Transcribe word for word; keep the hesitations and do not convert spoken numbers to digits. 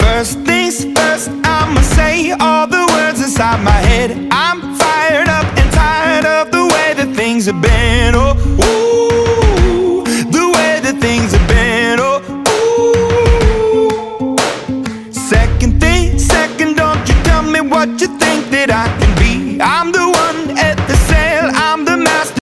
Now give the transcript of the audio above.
First things first, I'ma say all the words inside my head. I'm fired up and tired of the way that things have been. Oh, ooh, the way that things have been. Oh, ooh. Second thing, second, don't you tell me what you think that I